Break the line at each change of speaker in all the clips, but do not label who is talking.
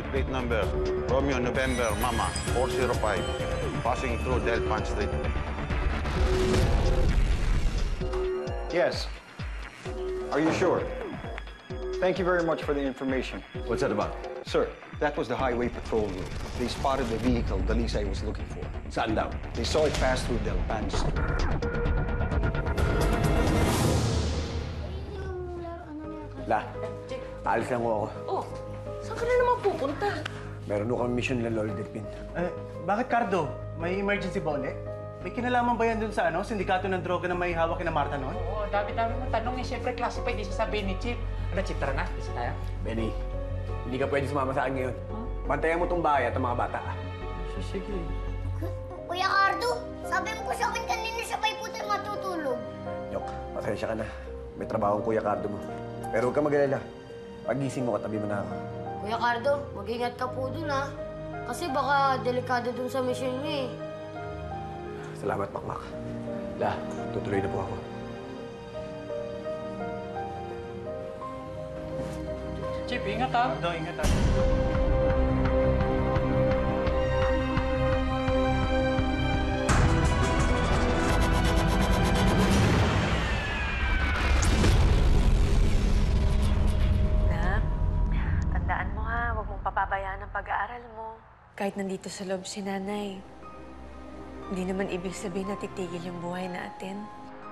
with plate number Romeo November Mama 405, passing through Delpan Street.
Yes. Are you sure? Thank you very much for the information.
What's that about?
Sir, that was the highway patrol group. They spotted the vehicle the Lisay was looking for.
Saan daw?
They saw it pass through Delpan Street.
La, alis lang ako.
Oh, saan ka na naman pupunta?
Meron ko kami mission nila Lolo Delpin.
Bakit, Cardo? May emergency ba ulit? May kinalaman ba yan dun sa sindikato ng droga na may hawak kina Marta noon?
Oo, dami-dami mong tanong eh. Siyempre, classified, di sasabihin ni Chip. Ano, Chip, tara na. Bisa tayo.
Benny, hindi ka pwede sumama sa akin ngayon. Bantayan mo tong bahay at ang mga bata.
Sige.
Kuya Cardo, sabi mo ko sa akin kanina siya pa'y puti matutulog.
Yok, pasensya ka na. May trabaho ang Kuya Cardo mo. Pero huwag ka mag-alala. Pagising mo, katabi mo na ako.
Kuya Cardo, mag-ingat ka po dun ha. Kasi baka delikado dun sa mission niyo eh.
Salamat, Makmak. La, tutuloy na po ako.
Chip, ingat ha.
Cardo, ingat ha.
Tandaan mo ha, huwag mong papabayaan ang pag-aaral mo. Kahit nandito sa loob si nanay, hindi naman ibig sabihin na titigil yung buhay natin.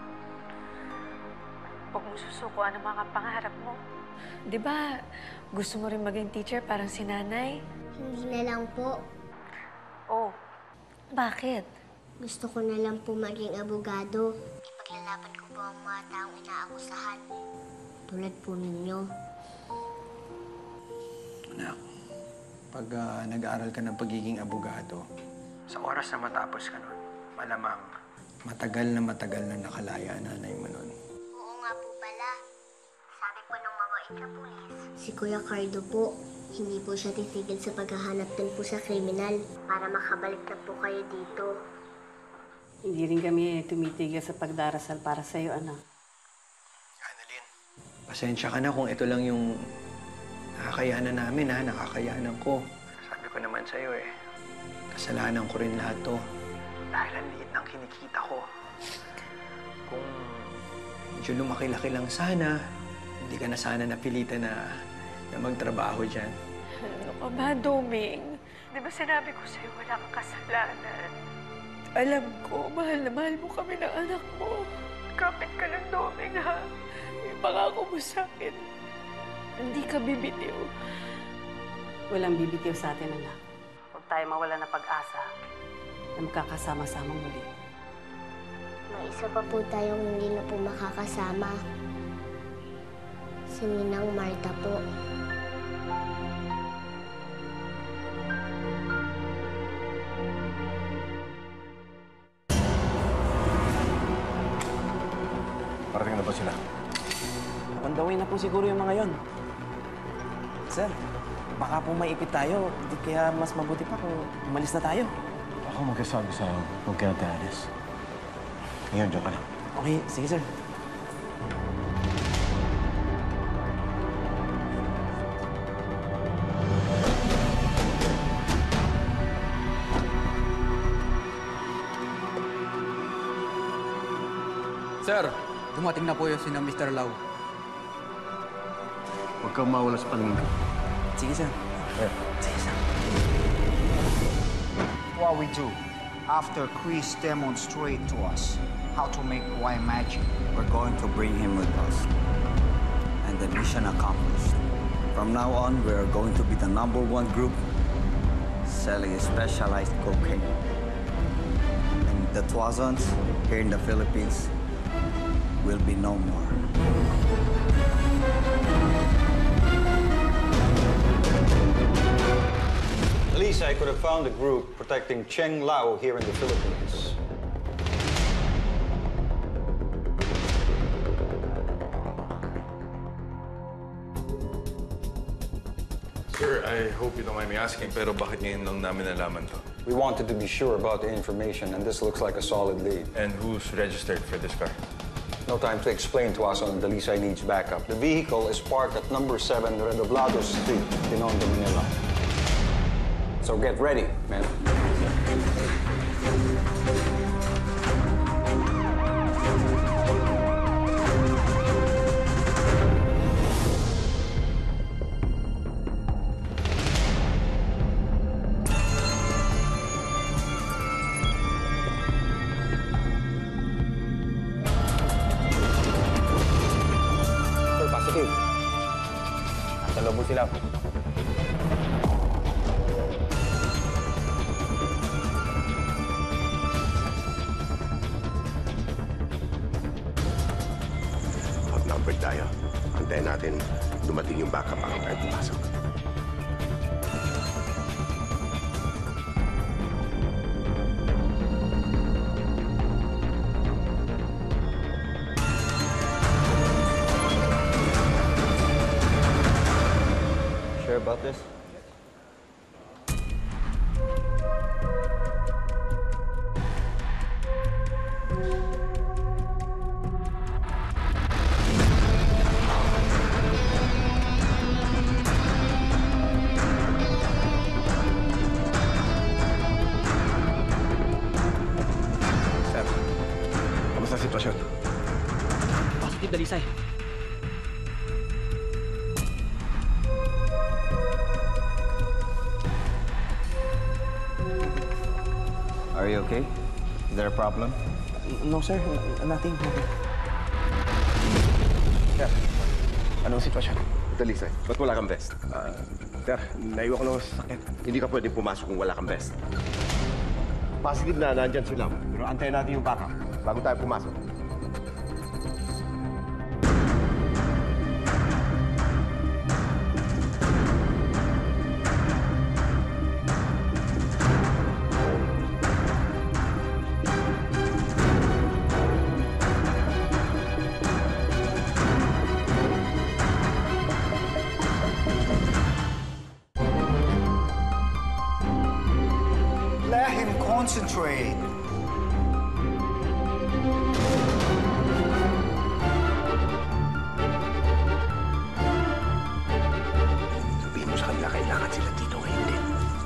Huwag mo susukuan ang mga pangarap mo. Di ba, gusto mo rin maging teacher parang si nanay?
Hindi na lang po.
Oh, bakit?
Gusto ko na lang po maging abogado. Ipaglalaban ko po ang mga taong inaakusahan. Tulad po ninyo.
Anak, pag nag-aaral ka ng pagiging abogado, sa oras na matapos ka nun, malamang matagal na nakalaya ang nanay mo nun.
Oo nga po pala. Sabi po nung mabait na pulis. Si Kuya Cardo po, hindi po siya titigil sa paghahanap din po sa kriminal para makabalik na po kayo dito.
Hindi rin kami tumitigil sa pagdarasal para sa'yo, anak.
Annalyn, pasensya ka na kung ito lang yung nakakayanan namin, ha? Nakakayanan ko. Sabi ko naman sa'yo, kasalanan ko rin lahat to. Dahil ang liit ng kinikita ko. Kung medyo lumaki-laki lang sana, hindi ka na sana napilitan na magtrabaho dyan.
Ano ka ba, Doming? Di ba sinabi ko sa'yo wala kang kasalanan? Alam ko, mahal na mahal mo kami ng anak mo. Kapit ka lang, Doming, ha? Ipangako mo sa'kin. Hindi ka bibitiw.
Walang bibitiw sa atin, anak. Huwag tayo mawala ng pag-asa na magkakasama-sama muli.
May isa pa po tayong hindi na po makakasama. Si Ninang Marta po.
Parating na ba sila?
On the way na po siguro yung mga yon. Sir, baka po maipit tayo. Hindi kaya mas mabuti pa kung umalis na tayo.
Ako magkasabi sa huwag ka natin alis. Ngayon, dyan ka na.
Okay, sige sir.
Sir, dumating na po yung sina Mr. Lau.
Huwag kang mawala sa paningin ko.
Sige sir. Sige sir.
What we do after Chris demonstrate to us how to make white magic.
We're going to bring him with us. And the mission accomplished. From now on, we are going to be the #1 group selling specialized cocaine. And the Tuazons here in the Philippines will be no more.
At least I could have found a group protecting Cheng Lao here in the Philippines.
Sir, I hope you don't mind me asking, pero bakit ngayon lang namin nalaman to?
We wanted to be sure about the information, and this looks like a solid lead.
And who's registered for this car?
No time to explain to us on the Lisay needs backup. The vehicle is parked at number 7 Redoblado Street, Binondo, Manila.
So get ready, man. Positive. Nasa loob mo sila.
Outnumbered tayo. Antayin natin dumating yung backup bago tayo pumasok.
About this?
Sir, kamusta ang sitwasyon?
Positive, Dalisay.
Are you okay? Is there a problem?
No, sir. Nothing.
Sir, anong sitwasyon?
Dalisay, ba't wala kang vest?
Sir, naiwan ko lang sa sakit.
Hindi ka pwedeng pumasok kung wala kang vest. Positive na nandyan sila.
Pero antayin natin yung backup
Bago tayo pumasok.
Let him concentrate.
Sabihin mo sa kanila kailangan sila dito ngayon din.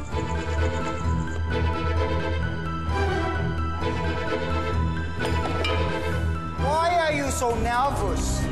Why are you so nervous?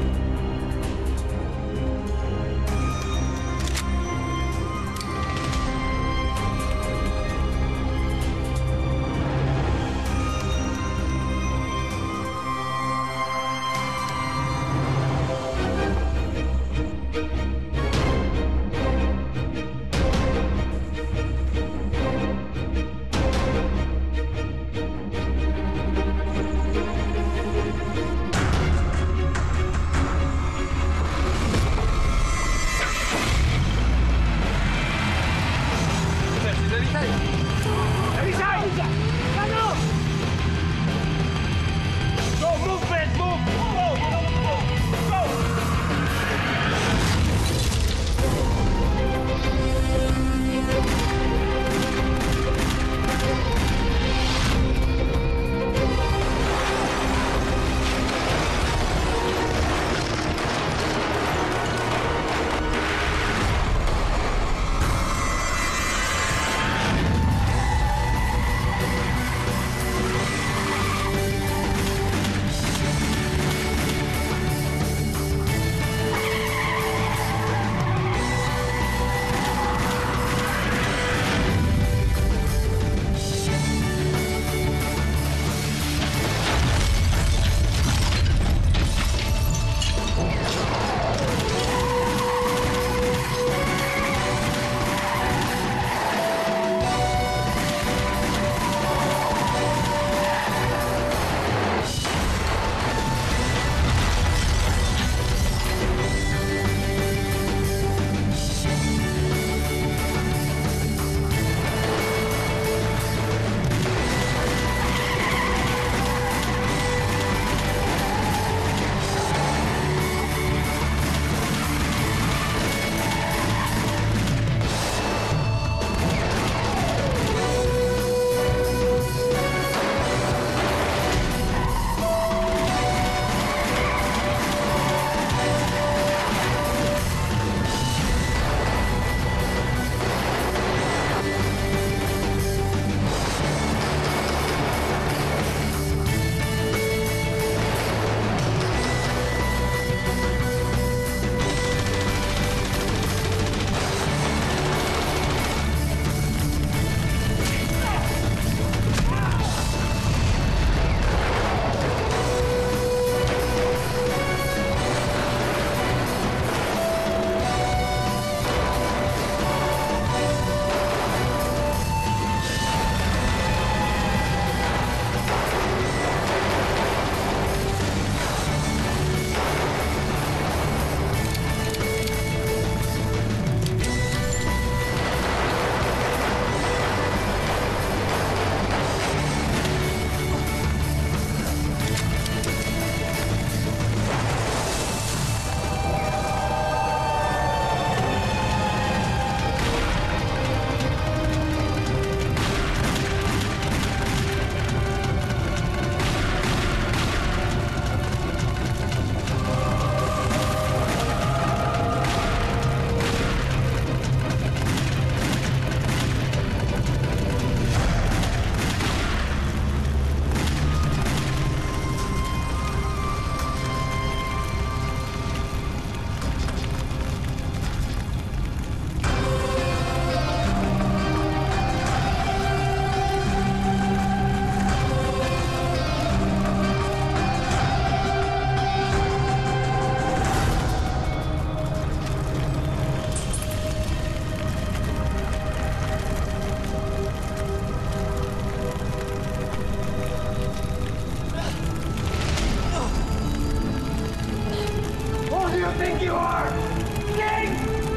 think you are? King!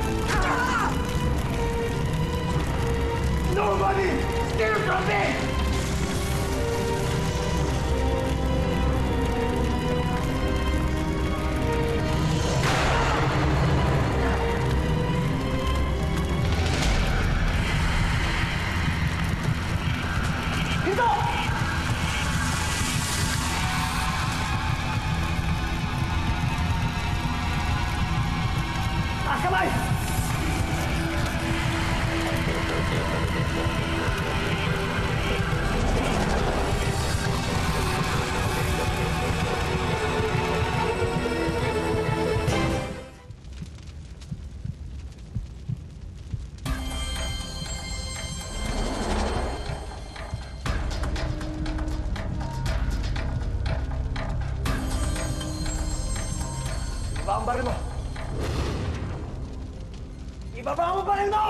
Nobody steal from me! Dito! Taas kamay! Ibaba ang baril mo! Ibaba mo baril mo!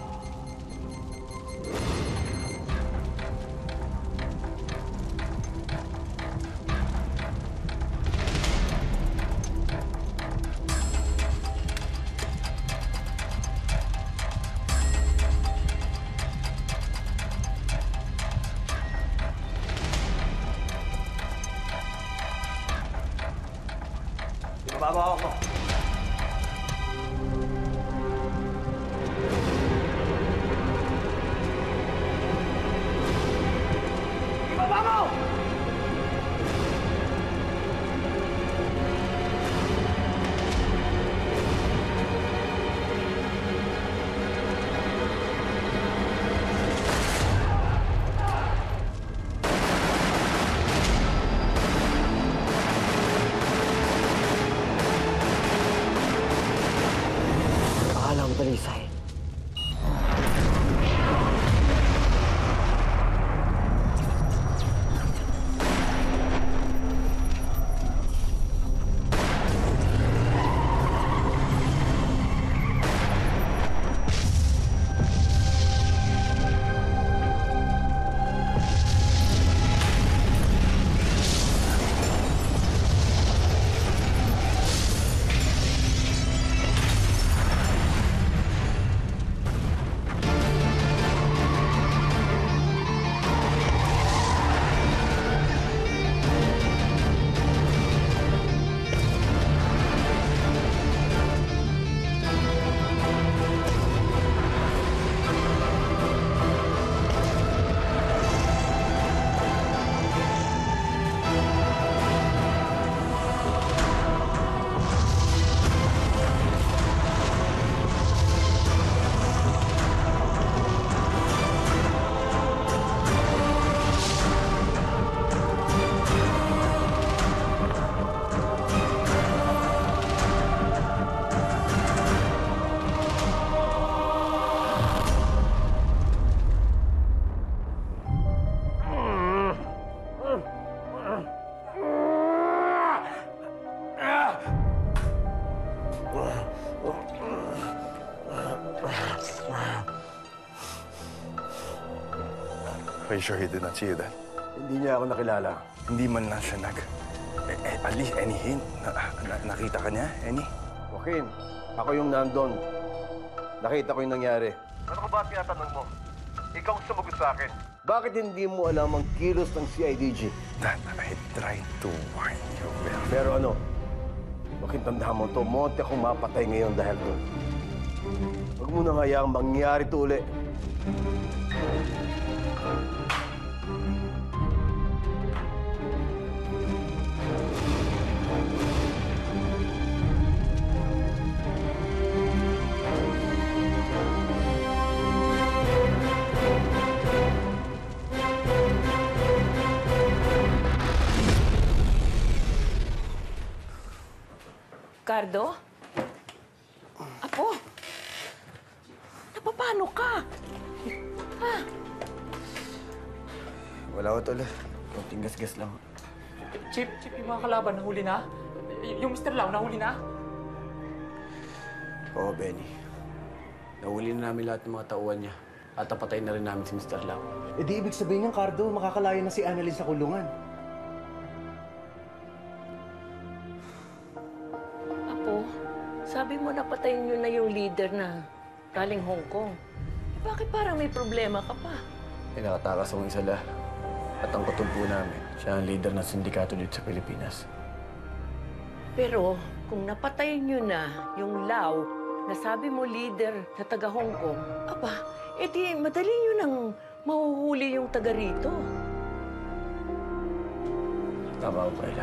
Ibaba mo ako. Ibaba mo! Akala ko talisay.
Are you sure he did not see you then?
Hindi niya ako nakilala.
Hindi man lang siya at least any hint? Nakita ka niya? Any?
Joaquin, ako yung nandun. Nakita ko yung nangyari.
Ano ko ba tinatanong mo? Ikaw ang sumagot sa akin.
Bakit hindi mo alam ang kilos ng CIDG?
Dad, I tried to warn you,
Pero ano? Joaquin, tandaan mo to. Monte akong mapatay ngayon dahil doon. Huwag mo nang hayaang mangyari to uli.
Cardo? Apo? Napapano ka? Ha?
Wala ko tol. Konting gas-gas lang.
Chip, yung mga kalaban, nahuli na? Yung Mr. Lau, nahuli na?
Oo, Benny. Nahuli na namin lahat ng mga tauhan niya. At napatay na rin namin si Mr. Lau.
Eh di ibig sabihin niyan, Cardo, makakalaya na si Annalyn sa kulungan.
Apo,
sabi mo napatayin nyo na yung leader na galing Hong Kong. Eh, bakit parang may problema ka pa?
Nakatakas akong isa la. At ang katumpo namin, siya ang leader ng sindikato dito sa Pilipinas.
Pero kung napatayin nyo na yung Lao na sabi mo leader na taga Hong Kong, aba, edi madali nyo nang mahuhuli yung taga rito.
Tama ko, Kayla.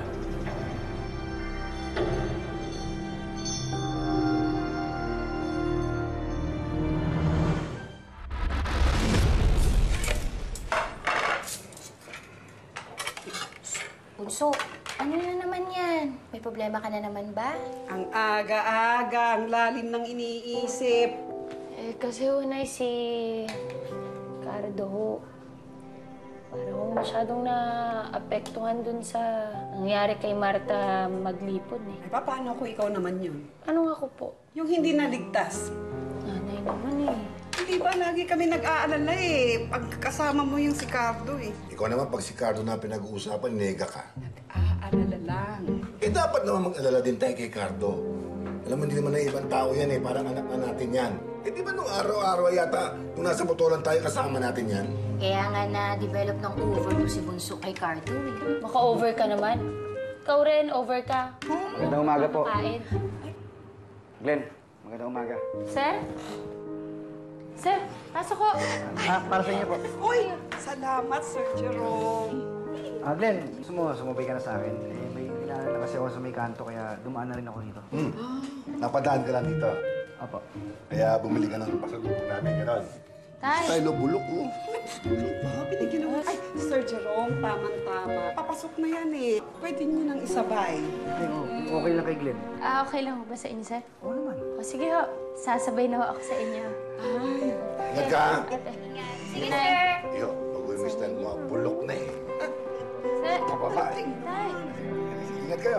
Bunso, ano na naman yan? May problema ka na naman ba?
Ang aga-aga, ang lalim ng iniisip.
Eh, kasi unay si Cardo ho. Parang masyadong naapektuhan dun sa nangyari kay Marta maglipod eh.
Ay, paano kung ikaw naman yun?
Ano ako po?
Yung hindi naligtas.
Nanay naman eh.
Hindi ba lagi kami nag-aalala eh? Pagkasama mo yung si Cardo eh.
Ikaw naman, pag si Cardo na pinag-uusapan, nega ka.
Nag-aalala lang.
Eh, dapat naman mag-alala din tayo kay Cardo. Alam mo, hindi naman na ibang tao yan eh. Parang anak na natin yan. Eh, di ba nung araw-araw yata, nung nasa motoran tayo, kasama natin yan?
Kaya nga na-develop ng over to si Bunso kay Cardo eh. Maka-over ka naman. Ikaw rin, over ka.
Magandang umaga po.
Kain.
Glenn, magandang umaga.
Sir? Sir, pasok ko.
Para sa inyo po.
Uy, salamat, Sir Jerome.
Glenn, sumubay ka na sa akin. Eh, may kailangan na kasi ako sa may kanto, kaya dumaan na rin ako dito.
Napadaan ka lang dito.
Opo.
Kaya bumili ka ng pasalubong namin, gano'n.
Tay.
Style of bulok, oh.
Binigyan ako. Ay, Sir Jerome, tamang-tama. Papasok na yan eh. Pwede niyo nang isabay.
Okay lang kay Glenn.
Okay lang ho ba sa inyo, sir?
Oo naman.
O sige ho, sasabay na ho ako sa inyo.
Ay.
Ingat ka.
Sige, sir.
Iyo, pag-uwi mo style mo, bulok na eh.
Sir.
Mga babae.
Tay.
Ingat kayo.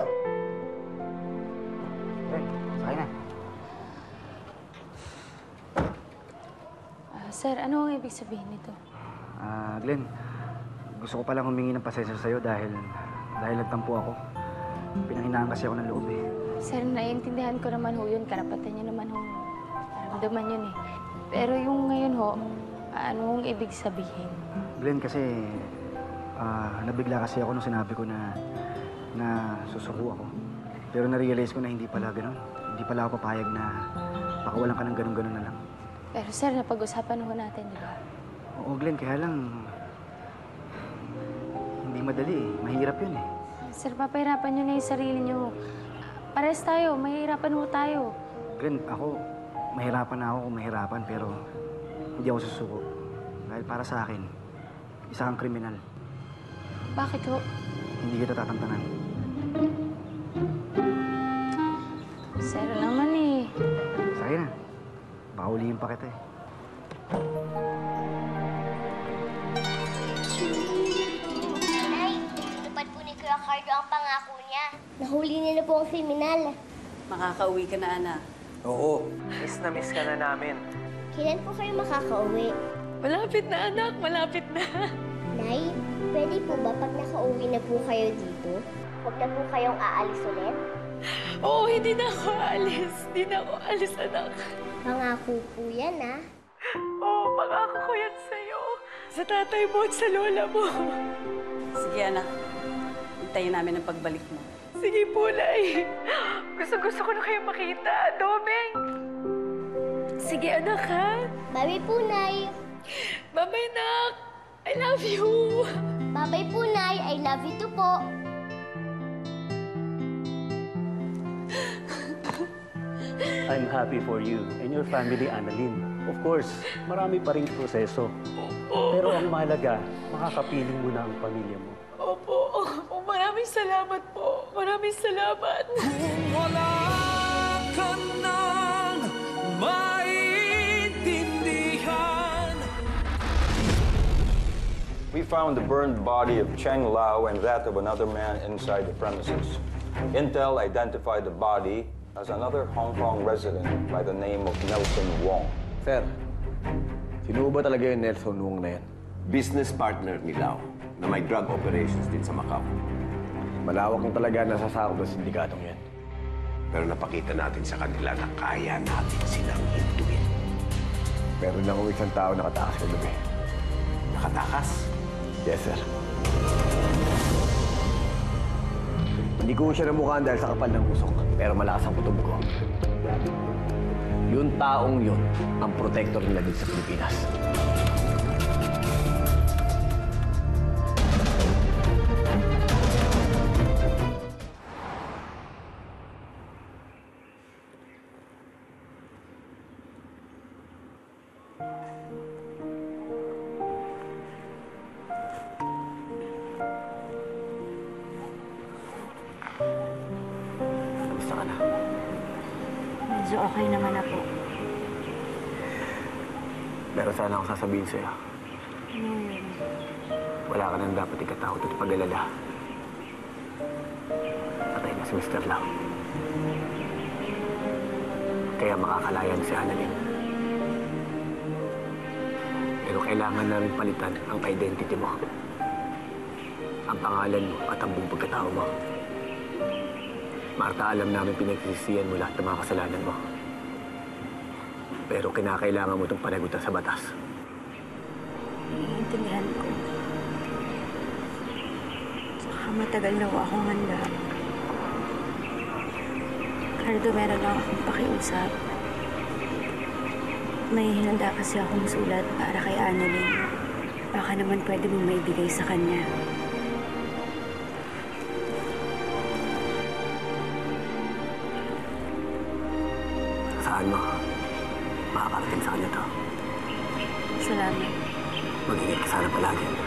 Glenn, sakay na.
Sir, ano ang ibig sabihin nito?
Glenn, gusto ko palang humingi ng pasensya sa'yo dahil nagtampo ako. Pinanghinaan kasi ako ng loob eh.
Sir, naiintindihan ko naman ho yun. Karapatan niyo naman ho. Naramdaman yun eh. Pero yung ngayon ho, ano ang ibig sabihin?
Glenn, kasi nabigla kasi ako nung sinabi ko na susuko ako. Pero na-realize ko na hindi pala ganun. Hindi pala ako papayag na pakawalan ka ng ganun-ganun na lang.
Pero sir, napag-usapan ho natin, di ba?
Oo, Glenn, kaya lang hindi madali eh. Mahirap yun eh.
Sir, papahirapan niyo na yung sarili niyo. Pares tayo, mahihirapan ho tayo.
Glenn, mahirapan na ako kung mahirapan, pero hindi ako susuko. Dahil para sa akin, isa kang kriminal.
Bakit ho?
Hindi kita tatantanan.
Sir naman eh.
Sige na. Baka ulihin pa kita eh.
Nay, tupad po ni Kuya Cardo ang pangako niya. Nahuli niya na po ang kriminal.
Makakauwi ka na, anak.
Oo. Miss ka na namin.
Kailan po kayo makakauwi?
Malapit na, anak. Malapit na.
Nay, pwede po ba pag nakauwi na po kayo dito, huwag na po kayong aalis ulit?
Oo, hindi na ako aalis. Hindi na ako alis, anak.
Pangako po yan, ah.
Oo, pangako ko yan sa'yo. Sa tatay mo at sa lola mo.
Sige, anak. Hintayin namin ang pagbalik mo.
Sige po, Nay. Gusto ko na kayo makita. Domeng! Sige, anak, ha?
Bye po, Nay.
Bye-bye, Nak. I love you.
Bye-bye po, Nay. I love you too po.
I'm happy for you and your family, Annalyn. Of course, marami pa ring proseso. Pero ang mahalaga, makakapiling mo na ang pamilya mo.
Opo. Maraming salamat po. Maraming salamat.
Kung wala ka nang maintindihan.
We found the burned body of Cheng Lao and that of another man inside the premises. Intel identified the body as another Hong Kong resident by the name of Nelson Wong.
Sir, sino ba talaga yung Nelson Wong na yan?
Business partner ni Lau na may drug operations din sa Macau.
Malawak na talaga nasasakop ng sindikatong yan.
Pero napakita natin sa kanila na kaya natin silang hintuin.
Meron lang ako isang tao nakatakas kagabi.
Nakatakas?
Yes, sir. Hindi ko siya namukhaan dahil sa kapal ng usok. Pero malakas ang kutob ko. Yung taong yun ang protector nila dito sa Pilipinas. Kamusta ka na?
Medyo okay naman na po.
Meron sana akong sasabihin sa'yo.
Ano yun?
Wala ka nang dapat ikatakot at pag-alala. Patay na si Mr. Lau. Kaya makakalaya na si Annalyn. Pero kailangan namin palitan ang identity mo. Ang pangalan mo at ang buong pagkatao mo. Marta, alam namin pinagsisisihan mo lahat ng mga kasalanan mo. Pero kinakailangan mo itong panagutan sa batas.
Naiintindihan ko. Saka matagal na ako akong handa. Cardo, meron lang akong pakiusap. May hinanda kasi akong sulat para kay Annalyn. Baka naman pwede mong maibigay sa kanya.
Saan mo? Makakarating sa kanya to.
Salamat.
Mag-ingat ka sana palagi.